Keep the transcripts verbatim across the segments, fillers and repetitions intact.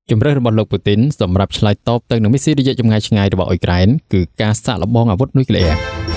ជំរឿនរបស់លោកពូទីនសម្រាប់ឆ្លើយតបទៅនឹងមីស៊ីរយៈចម្ងាយឆ្ងាយរបស់អ៊ុយក្រែនគឺការសាកល្បងអាវុធនុយក្លេអ៊ែរ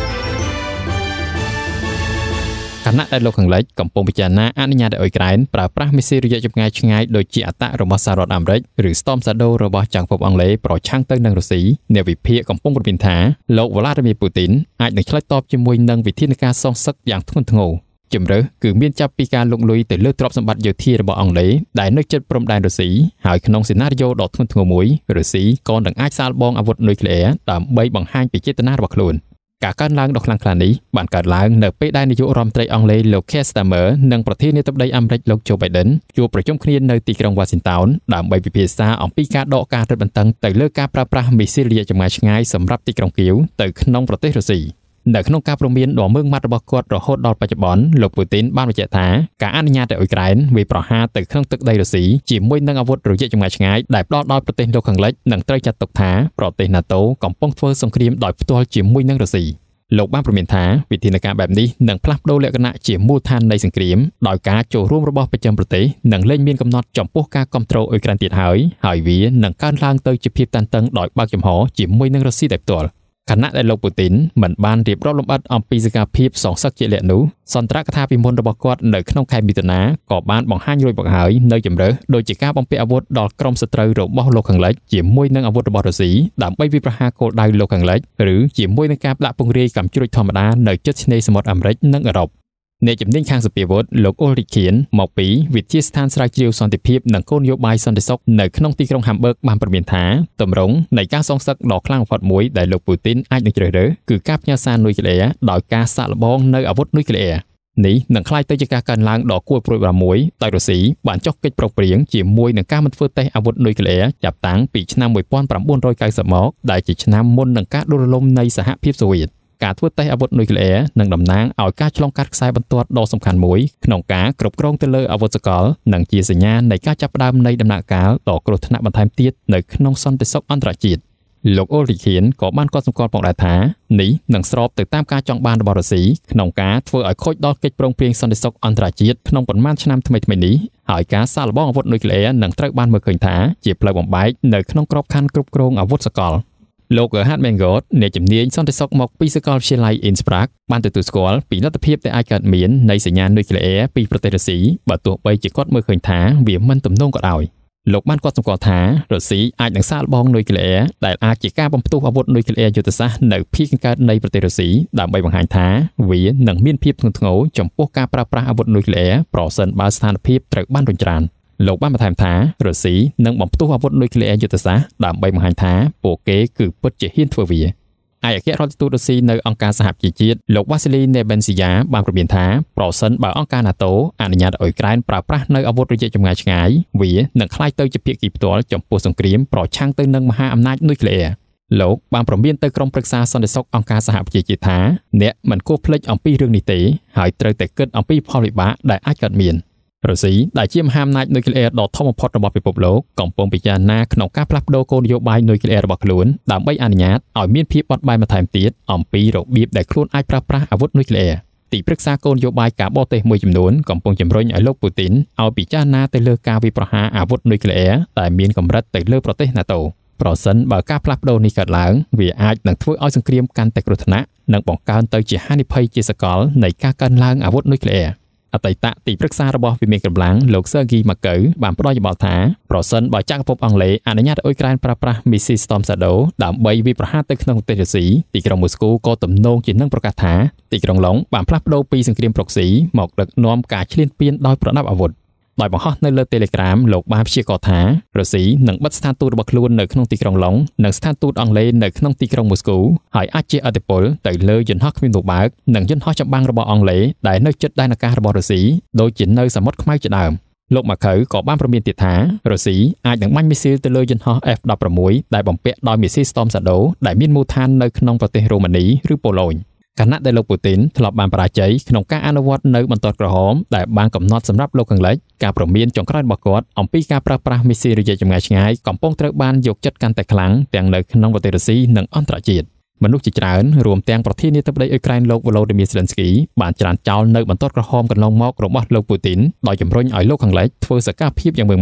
គណៈដែលលោកខាងលិចកំពុងពិចារណាអនុញ្ញាតឲ្យអ៊ុយក្រែនប្រើប្រាស់មីស៊ីរយៈចម្ងាយឆ្ងាយដូចជាអត្តរបស់សហរដ្ឋអាមេរិកឬ Storm Shadow របស់ចក្រភពអង់គ្លេសប្រឆាំងទៅនឹងរុស្ស៊ីអ្នកវិភាគកំពុងប្រមានថាលោក Vladimir Putin អាចនឹងឆ្លើយតបជាមួយនឹងវិធានការសងសឹកយ៉ាងធ្ងន់ធ្ងរជំរឿគឺមានចាប់ពីការលុកលុយទៅលើទ្រព្យសម្បត្តិយោធារបស់អង់គ្លេសដែលនៅជិតព្រំដែនរុស្ស៊ីហើយក្នុងសេណារីយ៉ូដ៏ធ្ងន់ធ្ងរមួយរុស្ស៊ីក៏នឹងអាចសាកល្បងអាវុធនុយក្លេអ៊ែរដើម្បីបង្ហាញពីចេតនារបស់ខ្លួនការកើនឡើងដ៏ខ្លាំងក្លានេះបានកើតឡើងនៅពេលដែលនាយករដ្ឋមន្ត្រីអង់គ្លេសលោក Keir Starmer និងប្រធានាធិបតីអាមេរិកលោក Joe Biden ជួបប្រជុំគ្នានៅទីក្រុង Washington ដើម្បីពិភាក្សាអំពីការដកការរឹតបន្តឹងទៅលើការប្រើប្រាស់មីស៊ីលរយៈចម្ងាយឆ្ងាយសម្រាប់ទីក្រុងគៀវទៅក្នុងប្រទេសរុស្ស៊ីនៅក្នុងការព្រមានដ៏មើងម៉ាត់របស់គាត់រហូតដល់បច្ចុប្បន្នលោកពូទីនបានបញ្ជាក់ថាការអនុញ្ញាតឲ្យអ៊ុយក្រែនវាយប្រហារទៅក្នុងទឹកដីរុស្ស៊ីជាមួយនឹងអាវុធរយៈចម្ងាយឆ្ងាយដែលផ្ដល់ដោយប្រទេសលោកខាងលិចនឹងត្រូវចាត់ទុកថាប្រទេស NATO កំពុងធ្វើសង្គ្រាមដោយផ្ទាល់ជាមួយនឹងរុស្ស៊ីលោកបានប្រមានថាវិធានការបែបនេះនឹងផ្លាស់ប្ដូរលក្ខណៈជាមូលដ្ឋាននៃសង្គ្រាមដោយការចូលរួមរបស់ប្រចាំប្រទេសនឹងលែងមានកំណត់ចំពោះការគ្រប់គ្រងអ៊ុយក្រែនទៀតហើយហើយវានឹងកើនឡើងទៅជាភាពតានតឹងដោយបើកចំហជាមួយនឹងរុស្ស៊ីតែផ្ទាល់ខណៈដែលលោកពូទីនមិនបានរៀបរាប់លម្អិតអំពីសកម្មភាពសងសឹកជាលក្ខនោះសន្ទរកថាពីមុនរបស់គាត់នៅក្នុងខែមិថុនាក៏បានបង្ហាញរួចមកហើយនៅជំរើសដូចជាការបំពាក់អាវុធដល់ក្រុមសត្រូវរបស់លោកខាងលិចជាមួយនឹងអាវុធរបស់រុស្ស៊ីដើម្បីវាយប្រហារគោលដៅលោកខាងលិចឬជាមួយនឹងការដាក់ពង្រាយកាំជ្រួចធម្មតានៅជិតឆ្នេរសមុទ្រអាមេរិកនិងអឺរ៉ុបអ្នកជំនាញខាងសពាវុធលោកអ៊ុលរីខៀនមកពីវិទ្យាស្ថានស្រាវជ្រាវសន្តិភាពនិងគោលនយោបាយសន្តិសុខនៅក្នុងទីក្រុងហាំប៊ើកបានប្រមានថាទម្រង់នៃការសងសឹកដ៏ខ្លាំងបំផុតមួយដែលលោកពូទីនអាចនឹងជ្រើសរើសគឺការផ្ញើសារនុយក្លេអ៊ែរដោយការសាកល្បងនៅអាវុធនុយក្លេអ៊ែរនេះនឹងក្លាយទៅជាការកើនឡើងដ៏គួរព្រួយបារម្ភមួយដោយរុស្ស៊ីបានចុះកិច្ចប្រឹងប្រែងជាមួយនឹងការមិនធ្វើតេស្តអាវុធនុយក្លេអ៊ែរចាប់តាំងពីឆ្នាំmột nghìn chín trăm chín mươiមកដែលជាឆ្នាំមុននឹងការដួលរលំនៃសហភាពសូវៀតការធ្វើតេស្តអាវុធនុយក្លេអ៊ែរនឹងតំណាងឲ្យការឆ្លងកាត់ខ្សែបន្ទាត់ដ៏សំខាន់មួយក្នុងការគ្រប់គ្រងទៅលើអាវុធសកលនិងជាសញ្ញានៃការចាប់ផ្ដើមនៃដំណាក់កាលដ៏គ្រោះថ្នាក់បន្ថែមទៀតនៅក្នុងសន្តិសុខអន្តរជាតិលោកអ៊ុលរីខៀនក៏បានកត់សម្គាល់ផងដែរថានេះនឹងស្របទៅតាមការចង់បានរបស់រុស្ស៊ីក្នុងការធ្វើឲ្យខូចដល់កិច្ចព្រមព្រៀងសន្តិសុខអន្តរជាតិក្នុងប៉ុន្មានឆ្នាំថ្មីៗនេះហើយការសាកល្បងអាវុធនុយក្លេអ៊ែរនឹងត្រូវបានមើលឃើញថាជាផ្លូវបំបែកនៅក្នុងក្របខ័ណ្ឌគ្រប់គ្រងអាវុធសកលលោក Gerhard Mengot អ្នកជំនាញសន្តិសុខមកពីសាកលវិទ្យាល័យ Innsbruck បានទទួលស្គាល់ពីលទ្ធភាពដែលអាចកើតមាននៃសញ្ញានុយក្លេអ៊ែរពីប្រទេសរុស្ស៊ីបើទោះបីជាគាត់មើលឃើញថាវាមិនទំនងក៏ដោយលោកបានកត់សម្គាល់ថារុស្ស៊ីអាចនឹងសាកល្បងនុយក្លេអ៊ែរដែលអាចជាការបំផ្ទុះអាវុធនុយក្លេអ៊ែរយុទ្ធសាស្ត្រនៅភាគខាងកើតនៃប្រទេសរុស្ស៊ីដើម្បីបង្ហាញថាវានឹងមានភាពធ្ងន់ធ្ងរចំពោះការប្រើប្រាស់អាវុធនុយក្លេអ៊ែរប្រសិនបើស្ថានភាពត្រូវបានរុញច្រានលោកបានបន្ថែមថារុស្ស៊ីនឹងបំផ្ទុះអាវុធនុយក្លេអ៊ែរយុទ្ធសាស្ត្រដើម្បីបង្ហាញថាពួកគេគឺពិតជាហ៊ានធ្វើវាឯកអគ្គរដ្ឋទូតរុស្ស៊ីនៅអង្គការសហប្រជាជាតិលោក Vasily Nebenzia បានប្រមានថាប្រសិនបើអង្គការ NATO អនុញ្ញាតឲ្យអ៊ុយក្រែនប្រើប្រាស់នៅអាវុធរយៈចម្ងាយឆ្ងាយវានឹងក្លាយទៅជាភាគីផ្ទាល់ចំពោះសង្គ្រាមប្រឆាំងទៅនឹងមហាអំណាចនុយក្លេអ៊ែរលោកបានប្រមានទៅក្រុមប្រឹក្សាសន្តិសុខអង្គការសហប្រជាជាតិថាអ្នកមិនគួរភ្លេចអំពីរឿងនេះទេហើយត្រូវតែគិតអំពីផលវិបាកដែលអាចកើតមានរុស្ស៊ីដែលជាមហាអំណាចនុយក្លេអ៊ែរដ៏ធំបំផុតរបស់ពិភពលោកកំពុងពិចារណាក្នុងការផ្លាស់ប្ដូរគោលនយោបាយនុយក្លេអ៊ែររបស់ខ្លួនដើម្បីអនុញ្ញាតឲ្យមានភាពបត់បែនបន្ថែមទៀតអំពីរបៀបដែលខ្លួនអាចប្រើប្រាស់អាវុធនុយក្លេអ៊ែរទីប្រឹក្សាគោលនយោបាយការបរទេសមួយចំនួនកំពុងជំរុញឲ្យលោកពូទីនឲ្យពិចារណាទៅលើការវាយប្រហារអាវុធនុយក្លេអ៊ែរដែលមានកម្រិតទៅលើប្រទេស NATO ប្រសិនបើការផ្លាស់ប្ដូរនេះកើតឡើងវាអាចនឹងធ្វើឲ្យសង្គ្រាមកាន់តែគ្រោះថ្នាក់និងបង្កើនទៅជាហានិភ័យជាសកលនៃការកើនឡើងអាវុធនុយក្លេអ៊ែរអតីតទីប្រឹក្សារបស់វិមានកម្លាំងលោក Sergei Markov បានផ្ដល់យោបល់ថាប្រសិនបើចក្រភពអង់គ្លេសអនុញ្ញាតឲ្យអ៊ុយក្រែនប្រើប្រាស់មីស៊ី Storm Shadow ដើម្បីវាយប្រហារទៅក្នុងប្រទេសរុស្ស៊ីទីក្រុងមូស្គូក៏ទំនងជានឹងប្រកាសថាទីក្រុងឡុងបានផ្លាស់ប្ដូរពីសង្គ្រាម Proxy មកដឹកនាំការឈ្លានពានដោយប្រដាប់អាវុធដោយបង្ហោះនៅលើ Telegram លោកបានព្យាករណ៍ថារុស្ស៊ីនឹងបិទស្ថានទូតរបស់ខ្លួននៅក្នុងទីក្រុងឡុងនិងស្ថានទូតអង់គ្លេសនៅក្នុងទីក្រុងមូស្គូហើយអាចជាឥទ្ធិពលទៅលើយន្តហោះគ្មានទូបើកនិងយន្តហោះចម្បាំងរបស់អង់គ្លេសដែលនៅជិតដែនអាកាសរបស់រុស្ស៊ីដូចជានៅសមុទ្រខ្មៅជាដើមលោកម៉ាខៅក៏បានប្រមានទៀតថារុស្ស៊ីអាចនឹងបាញ់មីស៊ីលទៅលើយន្តហោះ F 16 ដែលបំពាក់ដោយមីស៊ី Storm Shadow ដែលមានមូលដ្ឋាននៅក្នុងប្រទេសរ៉ូម៉ានីឬប៉ូឡូញគណៈដែលលោកពូទីនធ្លាប់បានបរាជ័យក្នុងការអនុវត្តនៅបន្ទាត់ក្រហមដែលបានកំណត់សម្រាប់លោកខាងលិចការប្រមានចុងក្រោយរបស់គាត់អំពីការប្រើប្រាស់មីស៊ីរយៈចម្ងាយឆ្ងាយកំពុងត្រូវបានយកចិត្តកាន់តែខ្លាំងទាំងនៅក្នុងប្រទេសរុស្ស៊ីនិងអន្តរជាតិមនុស្សជាច្រើនរួមទាំងប្រធានាធិបតីអ៊ុយក្រែនលោក Volodymyr Zelensky បានច្រានចោលនៅបន្ទាត់ក្រហមកន្លងមករបស់លោកពូទីនដោយជំរុញឲ្យលោកខាងលិចធ្វើសកម្មភាពយ៉ាងម៉ឺងម៉ាត់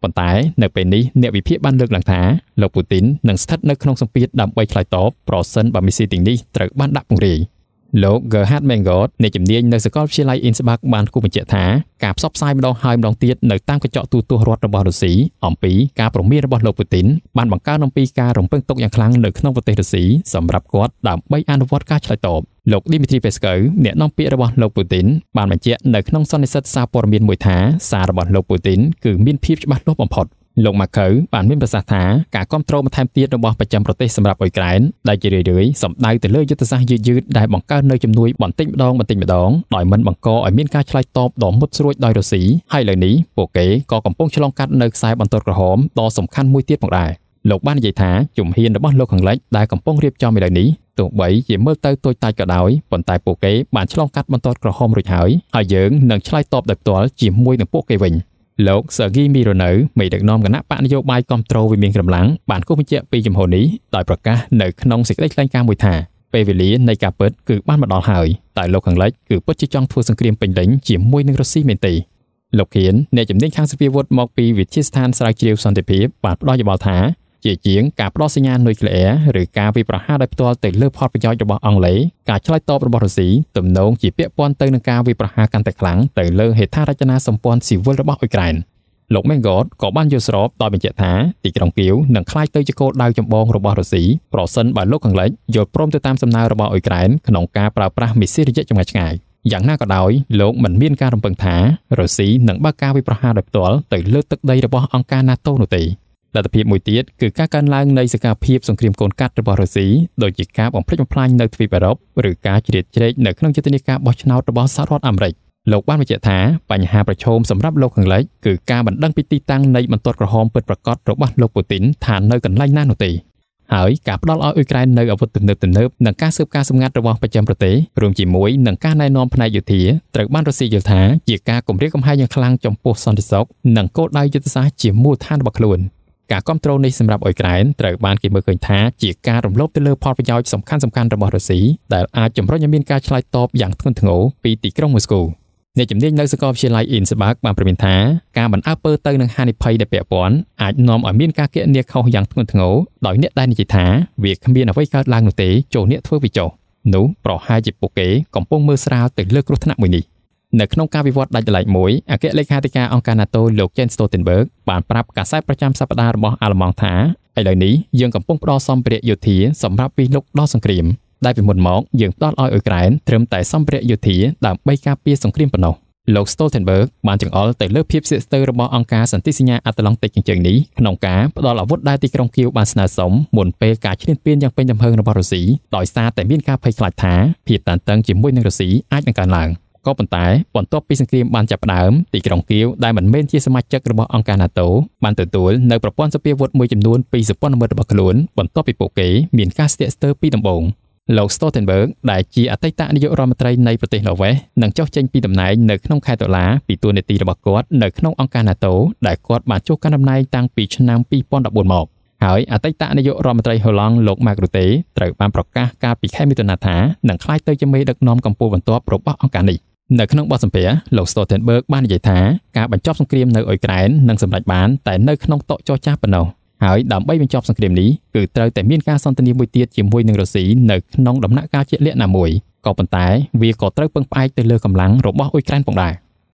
ប៉ុន្តែនៅពេលនេះអ្នកវិភាគបានលើកឡើងថាលោកពូទីននឹងស្ថិតនៅក្នុងសម្ពាធដើម្បីឆ្លើយតបប្រសិនបើមីស៊ីទាំងនេះត្រូវបានដាក់ពង្រាយលោក Gerhard Mengot អ្នកជំនាញនៅសាកលវិទ្យាល័យ Innsbruck បានគូបញ្ជាក់ថាការផ្សព្វផ្សាយម្ដងហើយម្ដងទៀតនៅតាមកញ្ចក់ទូទស្សន៍រដ្ឋរបស់រុស្ស៊ីអំពីការព្រមានរបស់លោកពូទីនបានបង្កើនអំពីការរំពឹងទុកយ៉ាងខ្លាំងនៅក្នុងប្រទេសរុស្ស៊ីសម្រាប់គាត់ដើម្បីអនុវត្តការឆ្លើយតបលោក Dmitry Peskov អ្នកនាំពាក្យរបស់លោកពូទីនបានបញ្ជាក់នៅក្នុងសន្និសីទសារព័ត៌មានមួយថាសាររបស់លោកពូទីនគឺមានភាពច្បាស់លាស់បំផុតលោកម៉ាកូវបានមានប្រសាសន៍ថាការគ្រប់គ្រងបន្ថែមទៀតរបស់ប្រចាំប្រទេសសម្រាប់អ៊ុយក្រែនដែលជារឿយៗសំដៅទៅលើយុទ្ធសាស្ត្រយឺតៗដែលបង្កើននូវជំនួយបន្តិចម្ដងបន្តិចម្ដងដោយមិនបង្កឲ្យមានការឆ្លើយតបដ៏មុតស្រួចដោយរុស្ស៊ីហើយលើនេះពួកគេក៏កំពុងឆ្លងកាត់នៅខ្សែបន្ទាត់ក្រហមដ៏សំខាន់មួយទៀតផងដែរលោកបាននិយាយថាជំហានរបស់លោកខាងលិចដែលកំពុងរៀបចំឥឡូវនេះទោះបីជាមើលទៅតូចតាចក៏ដោយប៉ុន្តែពួកគេបានឆ្លងកាត់បន្ទាត់ក្រហមរួចហើយហើយយើងនឹងឆ្លើយតបដោយផ្ទាល់ជាមួយនឹងពួកគេវិញលោក Sergei Mironov មេដឹកនាំគណៈបកនយោបាយគាំទ្រវិមានកម្លាំងបានគូបញ្ជាក់ពីជំហរនេះដោយប្រកាសនៅក្នុងសេចក្តីថ្លែងការណ៍មួយថាពេលវេលានៃការពិតគឺបានមកដល់ហើយតែលោកខាងលិចគឺពិតជាចង់ធ្វើសង្គ្រាមពេញលេញជាមួយនឹងរុស្ស៊ីមែនទេលោកខៀនអ្នកជំនាញខាងសភាវុធមកពីវិទ្យាស្ថានស្រាវជ្រាវសន្តិភាពបានផ្ដល់យោបល់ថាជាជាងការផ្ដោតសញ្ញានុយក្លេអ៊ែរឬការវាយប្រហារដោយផ្ទាល់ទៅលើផលប្រយោជន៍របស់អង់គ្លេសការឆ្លើយតបរបស់រុស្ស៊ីទំនងជាពាក់ព័ន្ធទៅនឹងការវាយប្រហារកាន់តែខ្លាំងទៅលើហេដ្ឋារចនាសម្ព័ន្ធស៊ីវិលរបស់អ៊ុយក្រែនលោក Mengot ក៏បានយល់ស្របដោយបញ្ជាក់ថាទីក្រុងគៀវនឹងក្លាយទៅជាគោលដៅចម្បងរបស់រុស្ស៊ីប្រសិនបើលោកខាងលិចយល់ព្រមទៅតាមសំណើរបស់អ៊ុយក្រែនក្នុងការប្រើប្រាស់មីស៊ីលរយៈចម្ងាយឆ្ងាយយ៉ាងណាក៏ដោយលោកមិនមានការរំពឹងថារុស្ស៊ីនឹងបើកការវាយប្រហារដោយផ្ទាល់ទៅលើទឹកដីរបស់អង្គការ NATO នោះទេលទ្ធភាពមួយទៀតគឺការកើនឡើងនៃសកម្មភាពសង្គ្រាមកូនកាត់របស់រុស្ស៊ីដូចជាការបំផ្លិចបំផ្លាញនៅទ្វីបអឺរ៉ុបឬការជ្រៀតជ្រែកនៅក្នុងយុទ្ធនាការបោះឆ្នោតរបស់សហរដ្ឋអាមេរិកលោកបានបញ្ជាក់ថាបញ្ហាប្រឈមសម្រាប់លោកខាងលិចគឺការបណ្ដឹងពីទីតាំងនៃបន្ទាត់ក្រហមពិតប្រាកដរបស់លោកពូទីនថានៅកន្លែងណានោះទេហើយការផ្ដល់ឲ្យអ៊ុយក្រែននៅអាវុធទំនើបទំនើបនិងការស៊ើបការសម្ងាត់របស់ប្រចាំប្រទេសរួមជាមួយនឹងការណែនាំផ្នែកយោធាត្រូវបានរុស្ស៊ីយល់ថាជាការគំរាមកំហែងយ៉ាងខ្លាំងចំពោះសន្តិសុខនិងគោលដៅយុទ្ធសាស្ត្រជាមូលដ្ឋានរបស់ខ្លួនការគ្រប់គ្រងនេះសម្រាប់អ៊ុយក្រែនត្រូវបានគេមើលឃើញថាជាការរំលោភទៅលើផលប្រយោជន៍សំខាន់ៗរបស់រុស្ស៊ីដែលអាចជំរុញឲ្យមានការឆ្លើយតបយ៉ាងធ្ងន់ធ្ងរពីទីក្រុងម៉ូស្គូអ្នកជំនាញនៅសាកលវិទ្យាល័យ Innsbruck បានព្រមានថាការបណ្អើពើទៅនឹងហានិភ័យដែលពាក់ព័ន្ធអាចនាំឲ្យមានការគណនាខុសយ៉ាងធ្ងន់ធ្ងរដោយអ្នកដែលនិយាយថាវាគ្មានអ្វីកើតឡើងនោះទេចូលអ្នកធ្វើវិចោនោះប្រហែលជាពួកគេកំពុងមើលស្រាលទៅលើគ្រោះថ្នាក់មួយនេះនៅក្នុងការវិវត្តដាច់ដライមួយអគ្គលេខាធិការអង្គការ NATO លោក Jens Stoltenberg បានប្រាប់កាសែតប្រចាំសប្តាហ៍របស់អាល្លឺម៉ង់ថាឥឡូវនេះយើងកំពុងផ្ដល់សម្ភារៈយោធាសម្រាប់វិលុកដល់សង្គ្រាមដែលពីមុនមកយើងផ្ដល់ឲ្យអ៊ុយក្រែនត្រឹមតែសម្ភារៈយោធាដើម្បីការពារសង្គ្រាមប៉ុណ្ណោះលោក Stoltenberg បានចង្អុលទៅលើភាពស្ទាក់ស្ទើររបស់អង្គការសន្តិសញ្ញាអាត្លង់តិកជើងនេះក្នុងការផ្ដល់អាវុធដែលទីក្រុងគៀវបានស្នើសុំមុនពេលការឈ្លានពានយ៉ាងពេញទំហឹងរបស់រុស្ស៊ីដោយសារតែមានការភ័យខ្លាចថាភាពតានតឹងជាមួយនឹងរុស្ស៊ីអាចនឹងកើនឡើងក៏ប៉ុន្តែបន្ទាប់ពីសង្គ្រាមបានចាប់ផ្ដើមទីក្រុងគៀវដែលមិនមែនជាសមាជិករបស់អង្គការ NATO បានទទួលនៅប្រព័ន្ធសពាវុធមួយចំនួនពីសព្វនិមិត្តរបស់ខ្លួនបន្ទាប់ពីពួកគេមានការស្ទាក់ស្ទើរពីដំបូងលោក Stoltenberg ដែលជាអតីតនាយករដ្ឋមន្ត្រីនៃប្រទេសន័រវេសនឹងចុះចេញពីតំណែងនៅក្នុងខែតុលាពីតួនាទីរបស់គាត់នៅក្នុងអង្គការ NATO ដែលគាត់បានចូលកាន់តំណែងតាំងពីឆ្នាំពីរពាន់ដប់បួនមកហើយអតីតនាយករដ្ឋមន្ត្រីហូឡង់លោក Mark Rutte ត្រូវបានប្រកាសកាលពីខែមិថុនាថានឹងក្លាយទៅជាមេដឹកនាំកម្ពុជាបន្ទាប់របស់អង្គការនេះនៅក្នុងបទសម្ភាសន៍លោក Stoltenberg បាននិយាយថាការបញ្ចប់សង្គ្រាមនៅអ៊ុយក្រែននឹងសម្រេចបានតែនៅក្នុងតុចរចាប៉ុណ្ណោះហើយដើម្បីបញ្ចប់សង្គ្រាមនេះគឺត្រូវតែមានការសន្ទនាមួយទៀតជាមួយនឹងរុស្ស៊ីនៅក្នុងដំណាក់កាលជាក់លាក់ណាមួយក៏ប៉ុន្តែវាក៏ត្រូវពឹងផ្អែកទៅលើកម្លាំងរបស់អ៊ុយក្រែនផងដែរ